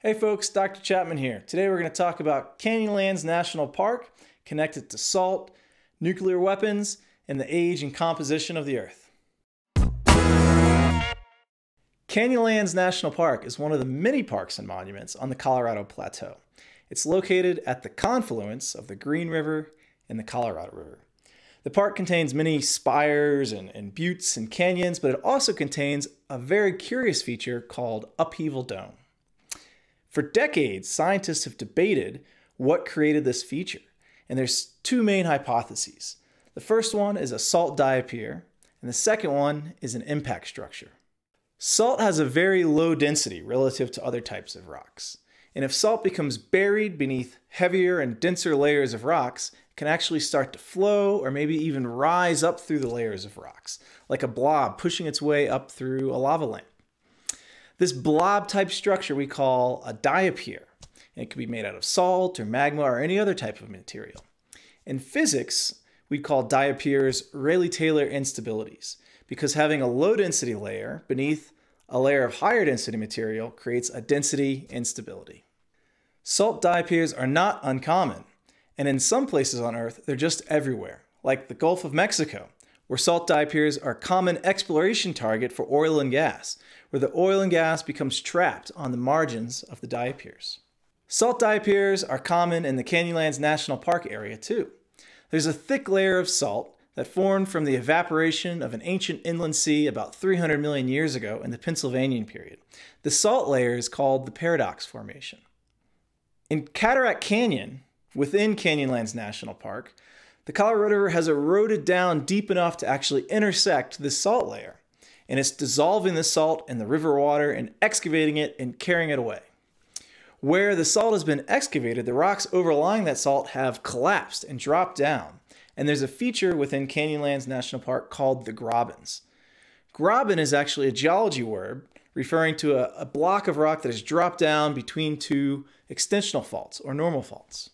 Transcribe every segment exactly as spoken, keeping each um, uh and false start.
Hey folks, Doctor Chapman here. Today we're going to talk about Canyonlands National Park, connected to salt, nuclear weapons, and the age and composition of the Earth. Canyonlands National Park is one of the many parks and monuments on the Colorado Plateau. It's located at the confluence of the Green River and the Colorado River. The park contains many spires and, and buttes and canyons, but it also contains a very curious feature called Upheaval Dome. For decades, scientists have debated what created this feature, and there's two main hypotheses. The first one is a salt diapir, and the second one is an impact structure. Salt has a very low density relative to other types of rocks, and if salt becomes buried beneath heavier and denser layers of rocks, it can actually start to flow or maybe even rise up through the layers of rocks, like a blob pushing its way up through a lava lamp. This blob-type structure we call a diapir, and it can be made out of salt or magma or any other type of material. In physics, we call diapirs Rayleigh-Taylor instabilities, because having a low-density layer beneath a layer of higher-density material creates a density instability. Salt diapirs are not uncommon, and in some places on Earth, they're just everywhere, like the Gulf of Mexico, where salt diapirs are a common exploration target for oil and gas, where the oil and gas becomes trapped on the margins of the diapirs. Salt diapirs are common in the Canyonlands National Park area too. There's a thick layer of salt that formed from the evaporation of an ancient inland sea about three hundred million years ago in the Pennsylvanian period. The salt layer is called the Paradox Formation. In Cataract Canyon, within Canyonlands National Park, the Colorado River has eroded down deep enough to actually intersect this salt layer, and it's dissolving the salt in the river water and excavating it and carrying it away. Where the salt has been excavated, the rocks overlying that salt have collapsed and dropped down, and there's a feature within Canyonlands National Park called the Grabens. Graben is actually a geology word referring to a, a block of rock that has dropped down between two extensional faults or normal faults.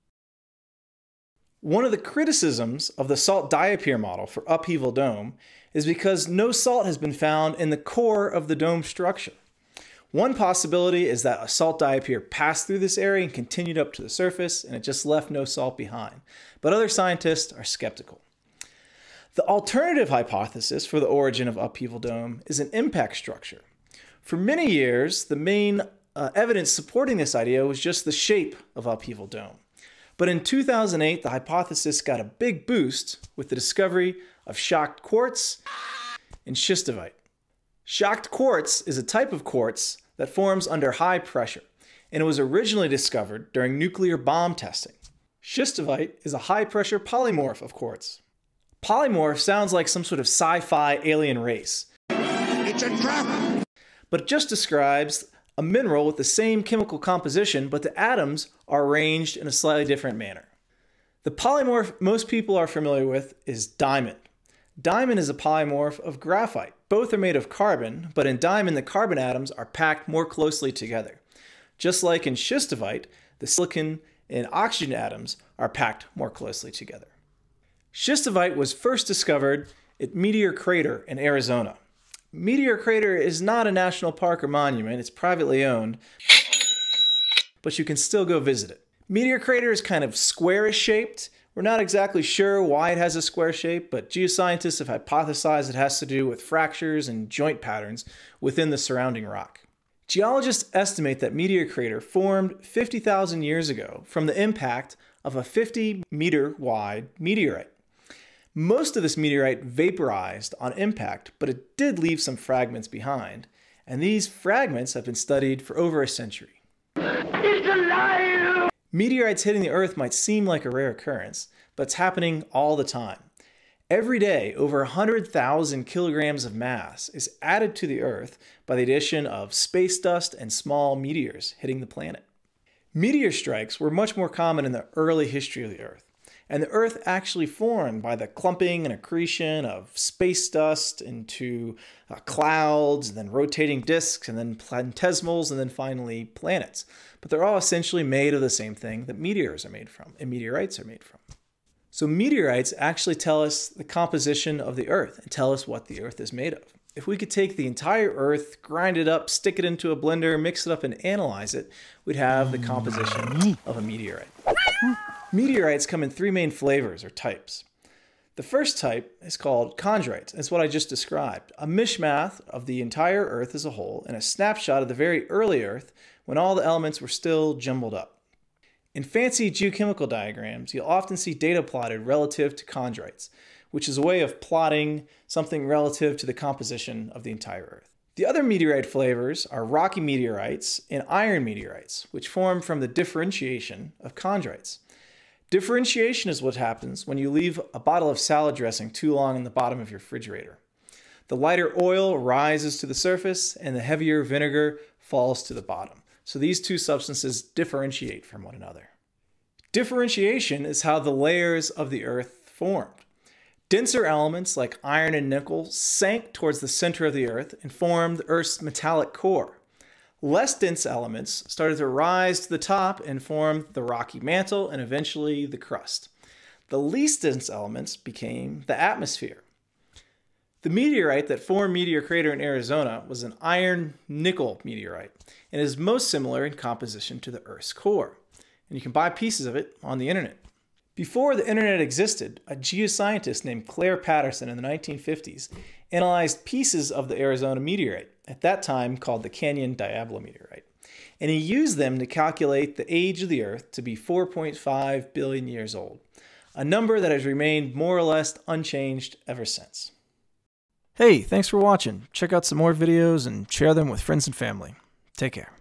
One of the criticisms of the salt diapir model for Upheaval Dome is because no salt has been found in the core of the dome structure. One possibility is that a salt diapir passed through this area and continued up to the surface, and it just left no salt behind. But other scientists are skeptical. The alternative hypothesis for the origin of Upheaval Dome is an impact structure. For many years, the main uh, evidence supporting this idea was just the shape of Upheaval Dome. But in two thousand eight, the hypothesis got a big boost with the discovery of shocked quartz and schistosite. Shocked quartz is a type of quartz that forms under high pressure, and it was originally discovered during nuclear bomb testing. Schistosite is a high-pressure polymorph of quartz. Polymorph sounds like some sort of sci-fi alien race. It's a trap! But it just describes a mineral with the same chemical composition, but the atoms are arranged in a slightly different manner. The polymorph most people are familiar with is diamond. Diamond is a polymorph of graphite. Both are made of carbon, but in diamond the carbon atoms are packed more closely together. Just like in schistosite, the silicon and oxygen atoms are packed more closely together. Schistosite was first discovered at Meteor Crater in Arizona. Meteor Crater is not a national park or monument, it's privately owned, but you can still go visit it. Meteor Crater is kind of squarish shaped. We're not exactly sure why it has a square shape, but geoscientists have hypothesized it has to do with fractures and joint patterns within the surrounding rock. Geologists estimate that Meteor Crater formed fifty thousand years ago from the impact of a fifty meter wide meteorite. Most of this meteorite vaporized on impact, but it did leave some fragments behind, and these fragments have been studied for over a century. It's alive! Meteorites hitting the Earth might seem like a rare occurrence, but it's happening all the time. Every day, over one hundred thousand kilograms of mass is added to the Earth by the addition of space dust and small meteors hitting the planet. Meteor strikes were much more common in the early history of the Earth. And the Earth actually formed by the clumping and accretion of space dust into uh, clouds, and then rotating disks, and then planetesimals, and then finally planets. But they're all essentially made of the same thing that meteors are made from, and meteorites are made from. So meteorites actually tell us the composition of the Earth and tell us what the Earth is made of. If we could take the entire Earth, grind it up, stick it into a blender, mix it up and analyze it, we'd have the composition of a meteorite. Meteorites come in three main flavors or types. The first type is called chondrites. It's what I just described, a mishmash of the entire Earth as a whole and a snapshot of the very early Earth when all the elements were still jumbled up. In fancy geochemical diagrams, you'll often see data plotted relative to chondrites, which is a way of plotting something relative to the composition of the entire Earth. The other meteorite flavors are rocky meteorites and iron meteorites, which form from the differentiation of chondrites. Differentiation is what happens when you leave a bottle of salad dressing too long in the bottom of your refrigerator. The lighter oil rises to the surface and the heavier vinegar falls to the bottom. So these two substances differentiate from one another. Differentiation is how the layers of the Earth formed. Denser elements like iron and nickel sank towards the center of the Earth and formed the Earth's metallic core. Less dense elements started to rise to the top and formed the rocky mantle and eventually the crust. The least dense elements became the atmosphere. The meteorite that formed Meteor Crater in Arizona was an iron-nickel meteorite and is most similar in composition to the Earth's core. And you can buy pieces of it on the internet. Before the internet existed, a geoscientist named Claire Patterson in the nineteen fifties analyzed pieces of the Arizona meteorite, at that time called the Canyon Diablo meteorite, and he used them to calculate the age of the Earth to be four point five billion years old, a number that has remained more or less unchanged ever since. Hey, thanks for watching. Check out some more videos and share them with friends and family. Take care.